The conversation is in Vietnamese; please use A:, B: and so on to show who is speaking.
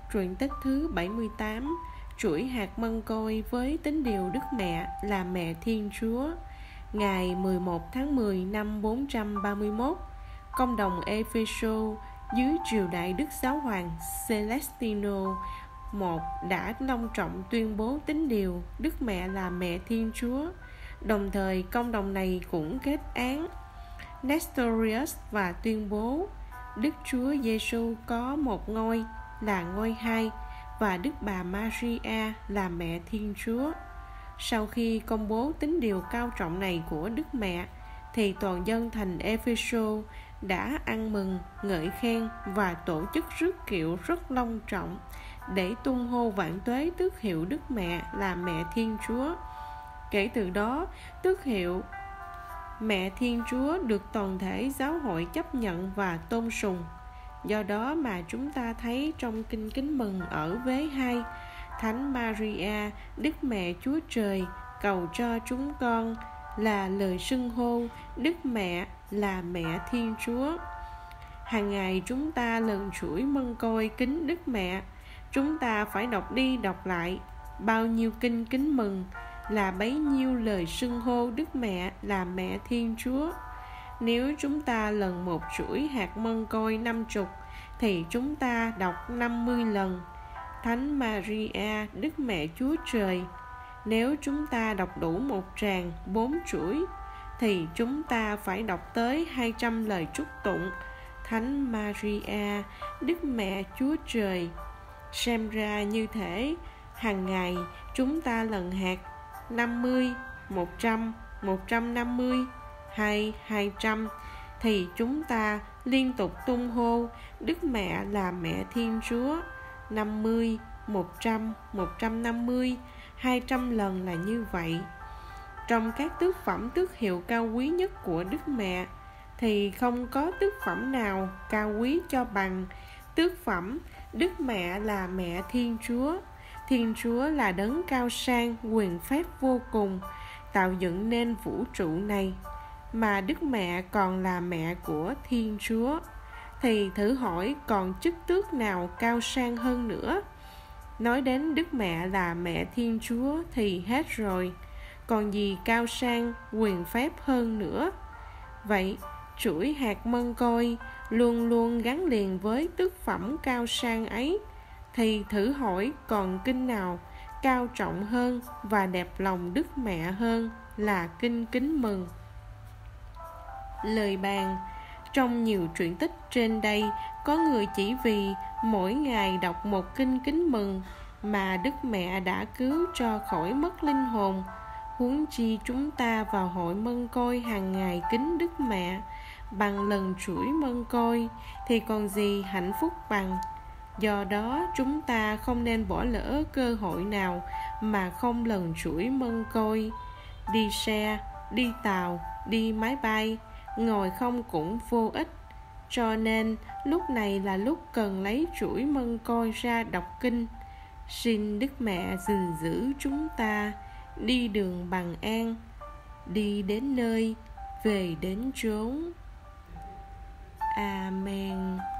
A: Truyện tích thứ 78, chuỗi hạt mân côi với tín điều Đức Mẹ là Mẹ Thiên Chúa. Ngày 11 tháng 10 năm 431, Công đồng Ephesos dưới triều đại Đức Giáo hoàng Celestino I đã long trọng tuyên bố tín điều Đức Mẹ là Mẹ Thiên Chúa. Đồng thời công đồng này cũng kết án Nestorius và tuyên bố Đức Chúa Giêsu có một ngôi là ngôi hai và Đức Bà Maria là Mẹ Thiên Chúa. Sau khi công bố tín điều cao trọng này của Đức Mẹ, thì toàn dân thành Ephesos đã ăn mừng, ngợi khen và tổ chức rước kiệu rất long trọng để tung hô vạn tuế tước hiệu Đức Mẹ là Mẹ Thiên Chúa. Kể từ đó, tước hiệu Mẹ Thiên Chúa được toàn thể giáo hội chấp nhận và tôn sùng. Do đó mà chúng ta thấy trong Kinh Kính Mừng ở vế 2, Thánh Maria, Đức Mẹ Chúa Trời, cầu cho chúng con là lời xưng hô Đức Mẹ là Mẹ Thiên Chúa. Hàng ngày chúng ta lần chuỗi mân côi kính Đức Mẹ, chúng ta phải đọc đi đọc lại bao nhiêu Kinh Kính Mừng là bấy nhiêu lời xưng hô Đức Mẹ là Mẹ Thiên Chúa. Nếu chúng ta lần một chuỗi hạt mân côi 50, thì chúng ta đọc 50 lần Thánh Maria, Đức Mẹ Chúa Trời. Nếu chúng ta đọc đủ một tràng 4 chuỗi, thì chúng ta phải đọc tới 200 lời chúc tụng Thánh Maria, Đức Mẹ Chúa Trời. Xem ra như thể hàng ngày chúng ta lần hạt 50, 100, 150 hay 200, thì chúng ta liên tục tung hô Đức Mẹ là Mẹ Thiên Chúa 50, 100, 150, 200 lần là như vậy. Trong các tước phẩm tước hiệu cao quý nhất của Đức Mẹ, thì không có tước phẩm nào cao quý cho bằng tước phẩm Đức Mẹ là Mẹ Thiên Chúa. Thiên Chúa là đấng cao sang, quyền phép vô cùng, tạo dựng nên vũ trụ này, mà Đức Mẹ còn là mẹ của Thiên Chúa, thì thử hỏi còn chức tước nào cao sang hơn nữa. Nói đến Đức Mẹ là Mẹ Thiên Chúa thì hết rồi, còn gì cao sang, quyền phép hơn nữa. Vậy, chuỗi hạt mân côi luôn luôn gắn liền với tước phẩm cao sang ấy, thì thử hỏi còn kinh nào cao trọng hơn và đẹp lòng Đức Mẹ hơn là Kinh Kính Mừng. Lời bàn. Trong nhiều truyện tích trên đây, có người chỉ vì mỗi ngày đọc một Kinh Kính Mừng mà Đức Mẹ đã cứu cho khỏi mất linh hồn. Huống chi chúng ta vào hội mân côi hàng ngày kính Đức Mẹ bằng lần chuỗi mân côi, thì còn gì hạnh phúc bằng. Do đó chúng ta không nên bỏ lỡ cơ hội nào mà không lần chuỗi mân côi. Đi xe, đi tàu, đi máy bay, ngồi không cũng vô ích. Cho nên lúc này là lúc cần lấy chuỗi mân côi ra đọc kinh. Xin Đức Mẹ gìn giữ chúng ta đi đường bằng an, đi đến nơi, về đến chốn. Amen.